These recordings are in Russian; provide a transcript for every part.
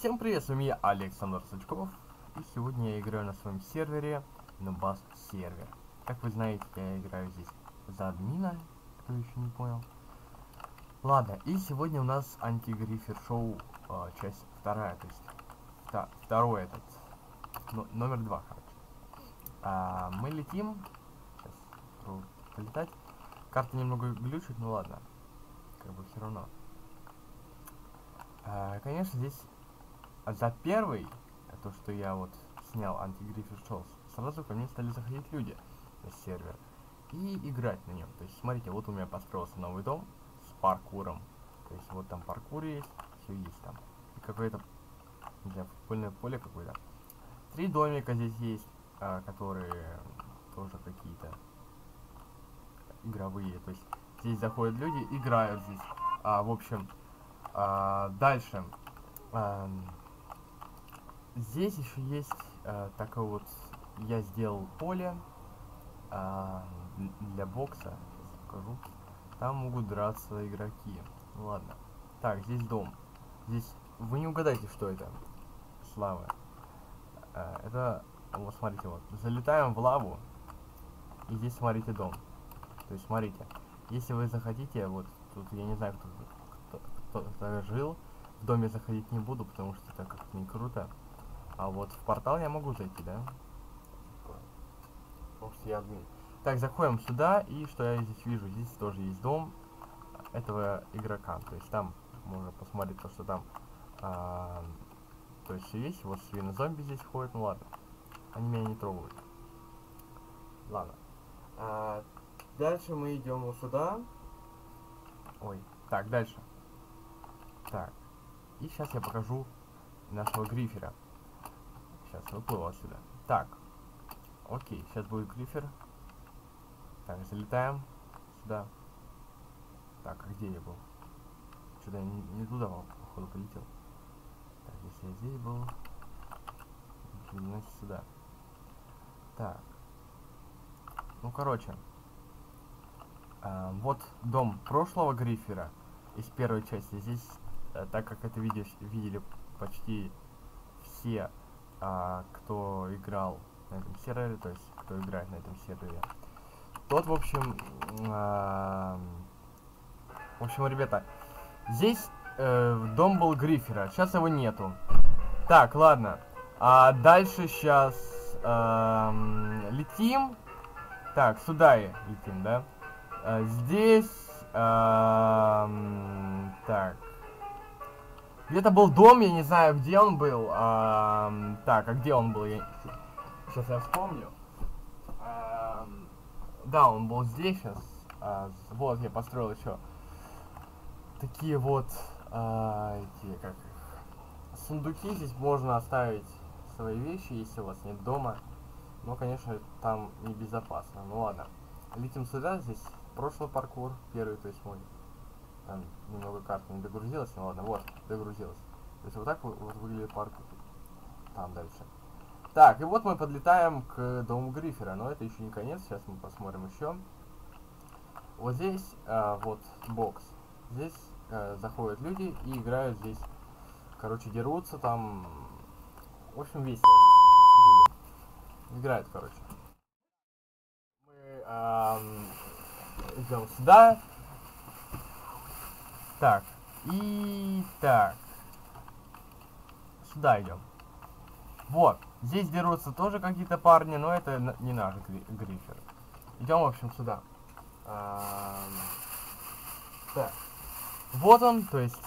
Всем привет, с вами я, Александр Сачков, и сегодня я играю на своем сервере, Nubas сервер. Как вы знаете, я играю здесь за админа, кто еще не понял. Ладно, и сегодня у нас антигрифер шоу, часть вторая, то есть второй этот, номер 2, короче. Мы летим, сейчас попробую полетать, карта немного глючит, ну ладно, как бы все равно. Конечно, здесь за первый, то, что я вот снял антигрифер шоу, сразу ко мне стали заходить люди на сервер и играть на нем. То есть, смотрите, вот у меня построился новый дом с паркуром. То есть, вот там паркур есть, все есть там. И какое-то, не знаю, футбольное поле какое-то. 3 домика здесь есть, которые тоже какие-то игровые. То есть, здесь заходят люди, играют здесь. В общем, дальше. Здесь еще есть такое вот, я сделал поле для бокса, сейчас покажу. Там могут драться игроки. Ну ладно. Так, здесь дом. Здесь вы не угадаете, что это. Слава. Это, вот смотрите, вот. Залетаем в лаву. И здесь смотрите дом. То есть смотрите, если вы захотите, вот тут я не знаю, кто жил. В доме заходить не буду, потому что это как-то не круто. А вот в портал я могу зайти, да? Потому что я админ. Так, заходим сюда, и что я здесь вижу? Здесь тоже есть дом этого игрока. То есть там можно посмотреть то, что там... то есть все есть. Вот свинозомби здесь ходят. Ну ладно. Они меня не трогают. Ладно. Дальше мы идем вот сюда. Ой. Так, дальше. Так. И сейчас я покажу нашего грифера. Сейчас выплыл отсюда. Так. Окей, сейчас будет грифер. Так, залетаем сюда. Так, а где я был? Что-то я не туда, походу, полетел. Так, если я здесь был, значит сюда. Так. Ну, короче. Вот дом прошлого грифера из первой части. Здесь, так как это видели почти все, кто играл на этом сервере, то есть кто играет на этом сервере, тот, в общем, ребята, здесь дом был грифера, сейчас его нету. Так, ладно, дальше сейчас летим. Так, сюда и летим, да? Здесь, так. Где-то был дом, я не знаю, где он был. Так, а где он был? Сейчас я вспомню. Да, он был здесь сейчас. Вот, я построил еще такие вот эти, как сундуки. Здесь можно оставить свои вещи, если у вас нет дома. Но, конечно, там небезопасно. Ну ладно. Летим сюда, здесь прошлый паркур, первый, то есть мой. Там немного карта не догрузилась, ну ладно, вот, догрузилась. То есть вот так вот выглядит паркур. Там дальше. Так, и вот мы подлетаем к дому грифера, но это еще не конец, сейчас мы посмотрим еще. Вот здесь, вот, бокс. Здесь заходят люди и играют здесь. Короче, дерутся там. В общем, весело. Играют, короче. Мы идем сюда. Так, и так. Сюда идем. Вот, здесь дерутся тоже какие-то парни, но это не наш грифер. Идем, в общем, сюда. Так. Вот он, то есть...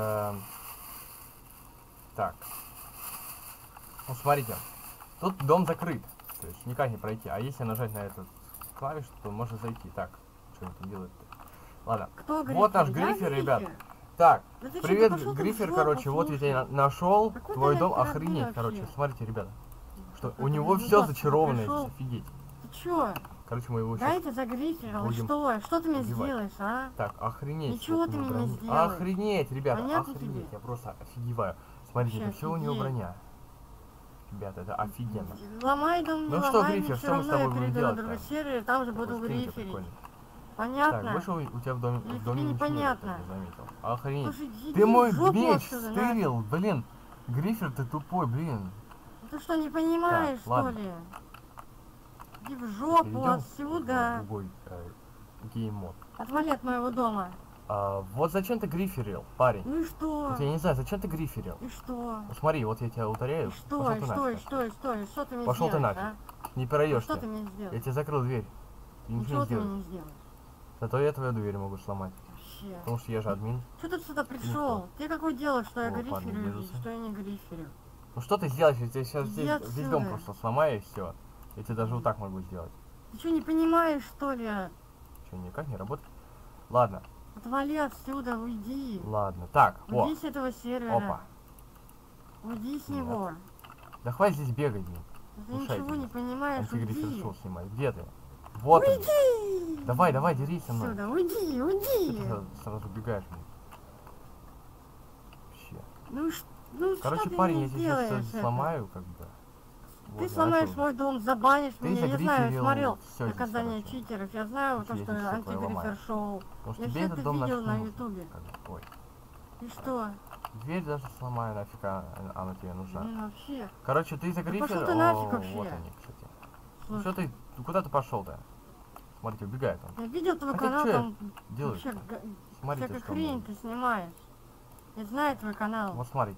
так. Ну, смотрите. Тут дом закрыт. То есть никак не пройти. А если нажать на этот клавиш, то можно зайти. Так, что он там делает-то? Ладно. Кто вот наш грифер, ребят. Так, привет, грифер, короче, вот я нашел твой дом, охренеть, короче, смотрите, ребята, что у него все зачарованное здесь, офигеть. Ты чё? Короче, мы его да это за грифера, что ты мне сделаешь, а? Так, охренеть. Ничего ты мне не сделаешь. Охренеть, ребята, понятно охренеть, тебе? я просто офигеваю. Смотрите, это все у него броня. Ребята, это офигенно. Ломай дом, ну что, грифер, что мы с тобой будем делать? Там же буду гриферить. Понятно? Так, вышел у тебя в доме непонятно. Заметил. Охренеть. Слушай, ты мой жопу меч отсюда, стырил, блин. Грифер, ты тупой, блин. Ты что, не понимаешь, Так, что ладно. ли? Иди в жопу Перейдем отсюда. в другой гейм-мод. Отвали от моего дома. Вот зачем ты гриферил, парень? Ну и что? Вот я не знаю, зачем ты гриферил? И что? Вот смотри, вот я тебя ударяю. И что? Пошел И ты что? И нафиг. что? И что? И что ты мне Пошел ты сделаешь, нафиг. а? Не Ну пройдешь что ты. ты мне Я сделаешь? тебе закрыл дверь. Ты ничего Ничего не ты мне сделаешь. не сделаешь. Зато я твою дверь могу сломать. Вообще. Потому что я же админ. Что ты сюда Никто. пришел? Ты какое дело, что я О, парни гриферю, держатся. что я не гриферю? Ну что ты сделаешь? Я тебе сейчас Иди здесь весь дом отсюда. просто сломаю и все. Я тебе даже вот так могу сделать. Ты что, не понимаешь, что ли? Что, никак не работает? Ладно, Отвали отсюда, уйди. ладно. Так, о, Уйди с этого сервера. опа. Уйди с Нет. него. Да хватит здесь бегать, блин. Ты Мешайте ничего не мне. понимаешь, Антигрифер уйди. шоу снимать. Где ты? Вот он. Уйди! Давай, давай, дерись со мной. Сюда, уйди, Что уйди. ты сразу убегаешь мне? Вообще. Ну Короче, что ты парень, мне я тебе сделаешь сейчас это? сломаю, как бы. Ты Вот, сломаешь начал. мой дом, забанишь Ты меня. Я знаю, я загриферил смотрел всё здесь, наказание короче. читеров. Я знаю то, Я что здесь всё твоё антигрифер ломаю. шоу. Потому что Я тебе все этот это дом видел нафиг на не нужен. ютубе. Как бы, ой. И что? Дверь даже сломаю, нафиг она тебе нужна. Блин, вообще. Короче, ты загрифер... пошёл ты нафиг О, вообще. вот они, кстати. Ну Слушай, что ты, куда ты пошел-то? Смотрите, убегает он. я видел твой А ты канал, чё там делаешь? вообще Смотрите, всякую что хрень мы- ты снимаешь. Я знаю твой канал. Вот смотрите.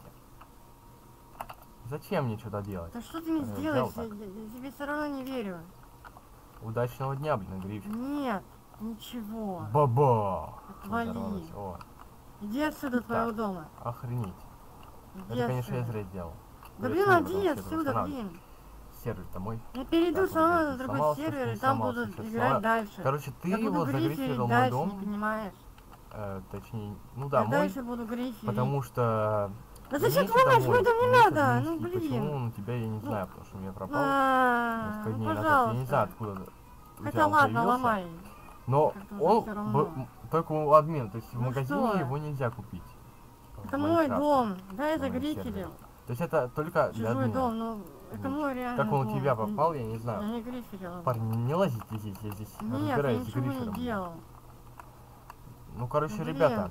Зачем мне что-то делать? Да что ты мне взял сделаешь? так. Я тебе все равно не верю. Удачного дня, блин, грифер. Нет, ничего. Баба! Отвали. Взорвалось. О, Иди отсюда, от твоего Так. дома. охренеть. Иди Это, конечно, я отсюда. зря сделал. Да Я блин, решил, иди потому что это отсюда, восстанавливать. блин. Сервер домой. Я перейду Так, сама вот на здесь другой сломался, сервер, что и там сломался, буду сейчас играть сломаю. дальше. Короче, ты Я буду его гриферить загриферил мой дальше, не дом. понимаешь? Точнее, ну да, Я мой. дальше буду гриферить. Потому что... Да зачем мне ты ломаешь домой мой дом, не нечего надо, ну нести. Почему блин. он у тебя, я не Ну, знаю, потому что у меня пропал. Ну, Несколько дней назад. Я не знаю, пожалуйста. откуда у Хотя тебя он ладно, появился. ломай. Но Как-то уже он всё равно. только у админа, то есть в Ну магазине что? его нельзя купить. Это в мой Майнкрафте, дом. Да, я на моем сервере. загриферил. То есть это только для Чужой админа. дом, ну это Ну, мой реальный Как он у дом. тебя попал, я не Я знаю. не гриферил. Парень, не лазите здесь, я здесь Нет, я разбираюсь с ничего грифером. не делал. Ну, короче, Блин. ребята.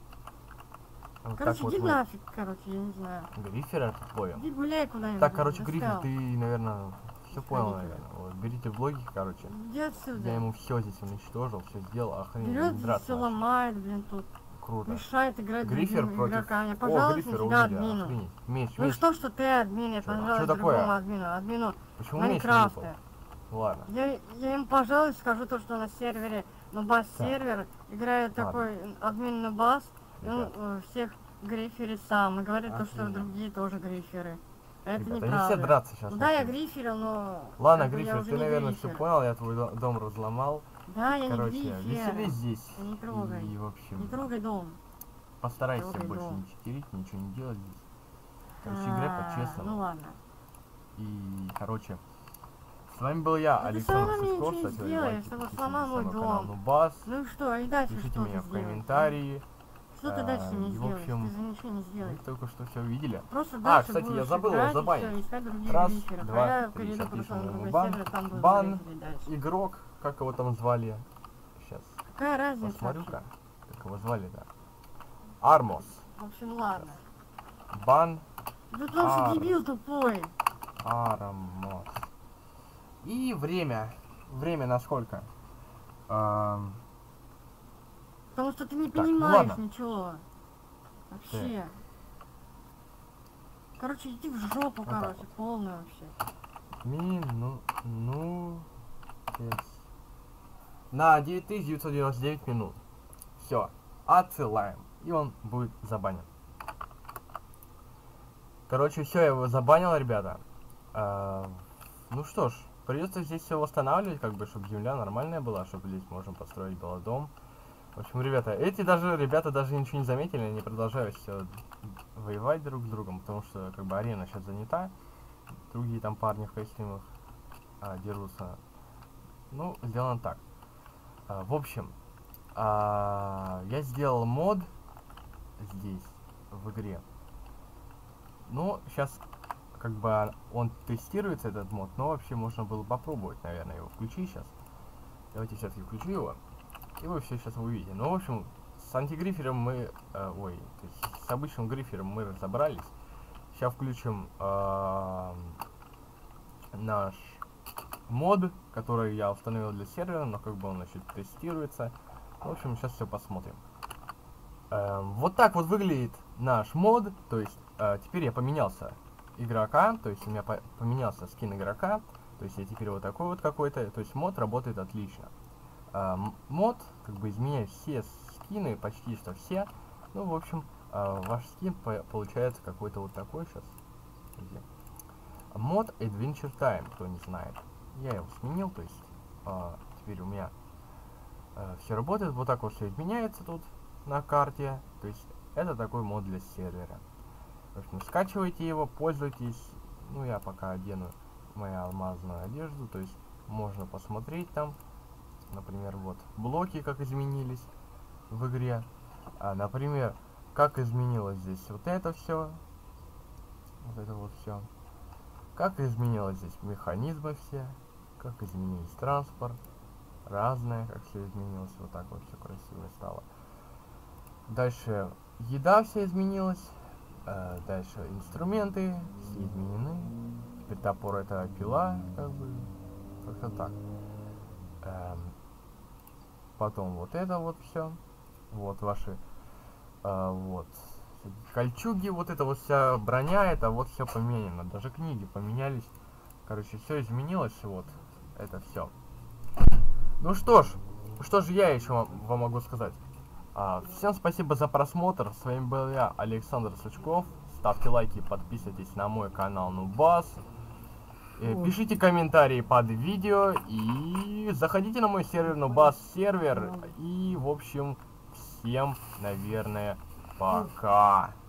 Вот Короче, так вот иди вы. нафиг, короче, я не знаю. Грифер это твой. Иди гуляй куда-нибудь. Так, короче, Грифер, достал. ты, наверное, все понял, Сходите. наверное. Вот, берите блоги, короче. Иди отсюда. Я ему все здесь уничтожил, все сделал, охренеть, Берет не здесь драться все начал. ломает, блин, тут. Круто. Мешает играть Грифер другим против... игрокам. Я О, пожалуйста Грифер на у тебя тебя, админу. охренеть. Меч, Ну меч. что, что ты админ, я Чё пожалуйста такое? другому админу. Админу Почему меч не Майнкрафта. выпал? Ладно. Я им, пожалуй, скажу то, что на сервере, Нубас Так. сервер, играет Ладно. такой админ Нубас, и он Ребят. всех гриферит сам, и говорит то, что Охренеть. другие тоже гриферы. Это Ребята, они неправда. все драться сейчас. Ну да, я гриферил, но... Ладно, как бы я Грифер, уже ты, не наверное, грифер. все понял, я твой дом разломал. Да, я Короче, не веселись грифер. здесь. Не трогай. И, в Не общем, трогай дом. постарайся трогай больше дом. не читерить, ничего не делать здесь. Короче, играй Ну по-честному. ладно. И, короче, с вами был я, Ну ты Александр всё равно Сушков. ничего не Кстати, сделаешь, лайки, ты вот подписывайтесь сломал на мой мой канал дом. Нубас. Ну и что, и дальше Пишите что меня ты в сделаешь? комментарии. Что ты дальше не И, в сделаешь? общем, Ты же ничего не Вы сделаешь. только что все увидели. Просто дальше кстати, я будешь забыл играть вас и забанить. всё, искать других Раз, гриферов. два, А я три. перейду Сейчас просто пишем на другой бан. сервер, там буду Бан. гриферить дальше. Игрок, как его там звали? Сейчас Какая разница? посмотрю-ка, как его звали-то. Армос. В общем, ладно. Бан Да потому что дебил тупой. Армос. И время. Время на сколько? Потому что ты не Так, ну понимаешь ладно. ничего. Вообще. Короче, иди в жопу, Вот так короче, полную вообще. На 9999 минут. Все. Отсылаем. И он будет забанен. Короче, все, я его забанил, ребята. Ну что ж, придется здесь все восстанавливать, как бы, чтобы земля нормальная была, чтобы здесь можем построить было дом. В общем, ребята, ребята даже ничего не заметили, они продолжают все воевать друг с другом, потому что, как бы, арена сейчас занята. Другие там парни в костюмах дерутся. Ну, сделано так. В общем, я сделал мод здесь, в игре. Ну, сейчас, как бы, он тестируется, этот мод, но вообще можно было попробовать, наверное, его включить сейчас. Давайте все-таки включу его, и вы все сейчас увидите. Ну, в общем, с антигрифером мы, то есть с обычным грифером мы разобрались. Сейчас включим наш мод, который я установил для сервера, но как бы он еще тестируется. В общем, сейчас все посмотрим. Вот так вот выглядит наш мод, то есть теперь я поменялся игрока, то есть у меня поменялся скин игрока, то есть я теперь вот такой вот какой-то, то есть мод работает отлично. Мод как бы изменяет все скины, почти что все. Ну, в общем, ваш скин получается какой-то вот такой сейчас. Мод Adventure Time, кто не знает. Я его сменил, то есть теперь у меня все работает. Вот так вот все изменяется тут на карте. То есть это такой мод для сервера. В общем, скачивайте его, пользуйтесь. Ну, я пока одену мою алмазную одежду, то есть можно посмотреть там. Например, вот блоки как изменились в игре. Например, как изменилось здесь вот это все. Вот это вот все. Как изменилось здесь механизмы все. Как изменились транспорт. Разное, как все изменилось. Вот так вот все красиво стало. Дальше еда вся изменилась. Дальше инструменты все изменены. Теперь топор это пила, как бы. Как-то так. Потом вот это вот все. Вот ваши вот кольчуги, вот это вот вся броня, это вот все поменяно. Даже книги поменялись. Короче, все изменилось, вот это все. Ну что ж я еще вам могу сказать. Всем спасибо за просмотр. С вами был я, Александр Сучков. Ставьте лайки, подписывайтесь на мой канал Нубас. Пишите комментарии под видео и заходите на мой сервер Нубас сервер. И в общем, всем, наверное, пока.